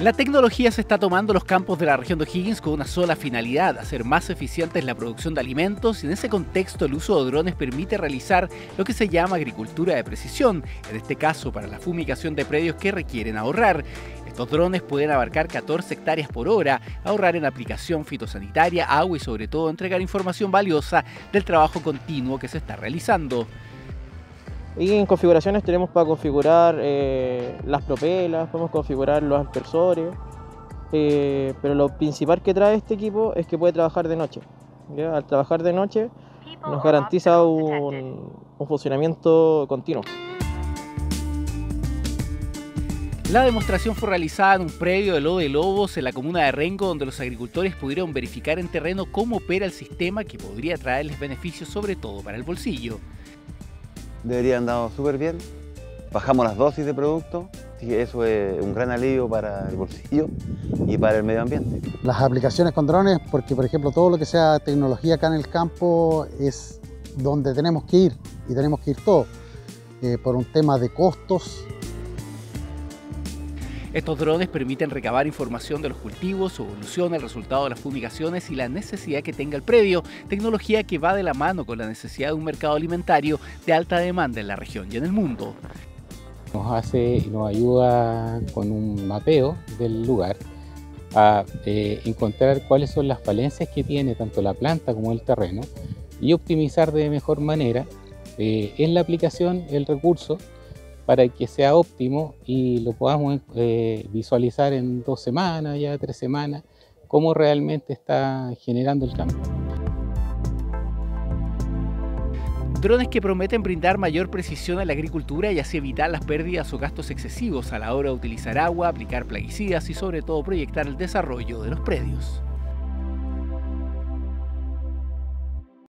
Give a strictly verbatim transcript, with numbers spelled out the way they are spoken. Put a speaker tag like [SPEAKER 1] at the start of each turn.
[SPEAKER 1] La tecnología se está tomando los campos de la región de O'Higgins con una sola finalidad: hacer más eficientes la producción de alimentos, y en ese contexto el uso de drones permite realizar lo que se llama agricultura de precisión, en este caso para la fumigación de predios que requieren ahorrar. Estos drones pueden abarcar catorce hectáreas por hora, ahorrar en aplicación fitosanitaria, agua y sobre todo entregar información valiosa del trabajo continuo que se está realizando.
[SPEAKER 2] Y en configuraciones tenemos para configurar eh, las propelas, podemos configurar los aspersores, eh, pero lo principal que trae este equipo es que puede trabajar de noche, ¿ya? Al trabajar de noche nos garantiza un, un funcionamiento continuo.
[SPEAKER 1] La demostración fue realizada en un predio de Lodo de Lobos en la comuna de Rengo, donde los agricultores pudieron verificar en terreno cómo opera el sistema, que podría traerles beneficios sobre todo para el bolsillo.
[SPEAKER 3] Debería andar súper bien, bajamos las dosis de producto, así que eso es un gran alivio para el bolsillo y para el medio ambiente.
[SPEAKER 4] Las aplicaciones con drones, porque por ejemplo todo lo que sea tecnología acá en el campo es donde tenemos que ir, y tenemos que ir todos, eh, por un tema de costos.
[SPEAKER 1] Estos drones permiten recabar información de los cultivos, su evolución, el resultado de las fumigaciones y la necesidad que tenga el predio, tecnología que va de la mano con la necesidad de un mercado alimentario de alta demanda en la región y en el mundo.
[SPEAKER 5] Nos hace y nos ayuda con un mapeo del lugar a eh, encontrar cuáles son las falencias que tiene tanto la planta como el terreno y optimizar de mejor manera eh, en la aplicación el recurso, para que sea óptimo y lo podamos eh, visualizar en dos semanas, ya tres semanas, cómo realmente está generando el cambio.
[SPEAKER 1] Drones que prometen brindar mayor precisión a la agricultura y así evitar las pérdidas o gastos excesivos a la hora de utilizar agua, aplicar plaguicidas y sobre todo proyectar el desarrollo de los predios.